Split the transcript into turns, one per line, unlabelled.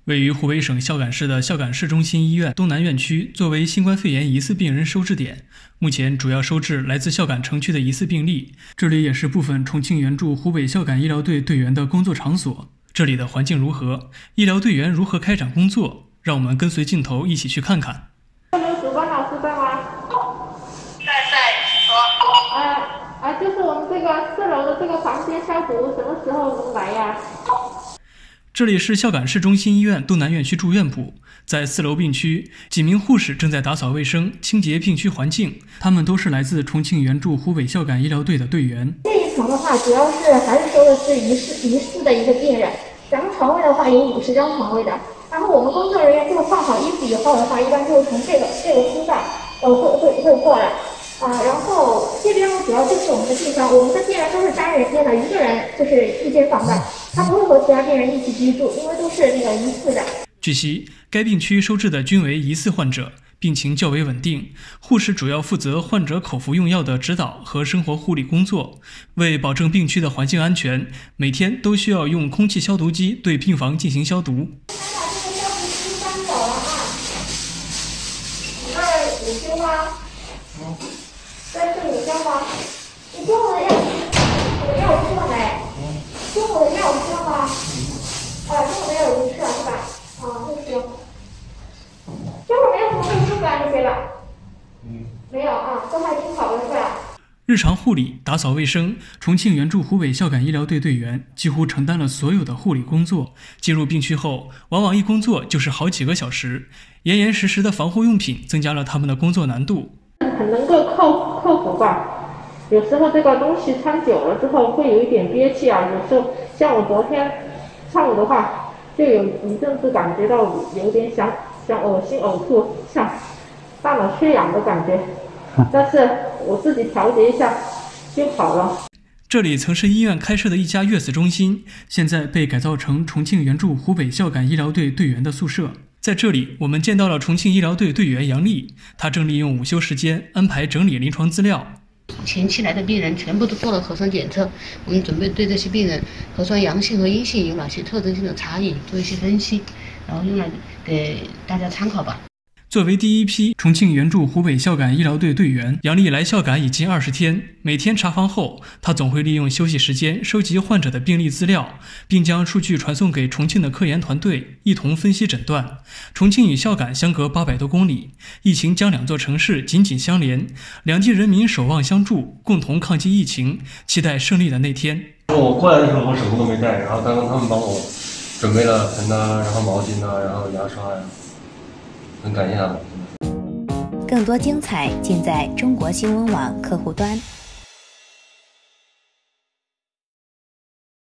位于湖北省孝感市的孝感市中心医院东南院区，作为新冠肺炎疑似病人收治点，目前主要收治来自孝感城区的疑似病例。这里也是部分重庆援助湖北孝感医疗队队员的工作场所。这里的环境如何？医疗队员如何开展工作？让我们跟随镜头一起去看看。
有主管老师在吗？说。就是我们这个4楼的这个房间消毒，什么时候能来呀？
这里是孝感市中心医院东南院区住院部，在4楼病区，几名护士正在打扫卫生、清洁病区环境。他们都是来自重庆援助湖北孝感医疗队的队员。
这一层的话，主要是还是说的是疑似的一个病人。咱们床位的话有50张床位的，然后我们工作人员就放好衣服以后的话，一般就从这个通道会过来。然后这边呢，主要就是我们的地方，我们的病人都是单人间的，一个人就是一间房的，他不会和其他病人一起居住，因为都是那个疑似的。
据悉，该病区收治的均为疑似患者，病情较为稳定。护士主要负责患者口服用药的指导和生活护理工作。为保证病区的环境安全，每天都需要用空气消毒机对病房进行消毒。
把这个消毒机搬走了啊！你那儿午休吗？在这里交吗？你中午的药吃了没？中午的药吃了吗？中午的药已经吃了是吧？那行。这会儿没有什么卫生感这些吧？没有啊，都还挺好的是吧？
日常护理、打扫卫生，重庆援助湖北孝感医疗队队员几乎承担了所有的护理工作。进入病区后，往往一工作就是好几个小时，严实的防护用品增加了他们的工作难度。
很能够克服吧，有时候这个东西穿久了之后会有一点憋气啊，有时候像我昨天上午的话，就有一阵子感觉到有点想恶心呕吐，像大脑缺氧的感觉，但是我自己调节一下就好了。
这里曾是医院开设的一家月子中心，现在被改造成重庆援助湖北孝感医疗队队员的宿舍。在这里，我们见到了重庆医疗队队员杨丽，她正利用午休时间安排整理临床资料。
前期来的病人全部都做了核酸检测，我们准备对这些病人核酸阳性和阴性有哪些特征性的差异做一些分析，然后用来给大家参考吧。
作为第一批重庆援助湖北孝感医疗队队员，杨丽来孝感已经20天。每天查房后，她总会利用休息时间收集患者的病历资料，并将数据传送给重庆的科研团队，一同分析诊断。重庆与孝感相隔800多公里，疫情将2座城市紧紧相连，两地人民守望相助，共同抗击疫情，期待胜利的那天。
我过来的时候我什么都没带，然后刚刚他们帮我准备了盆啊，然后毛巾啊，然后牙刷呀。很感谢他们。
更多精彩尽在中国新闻网客户端。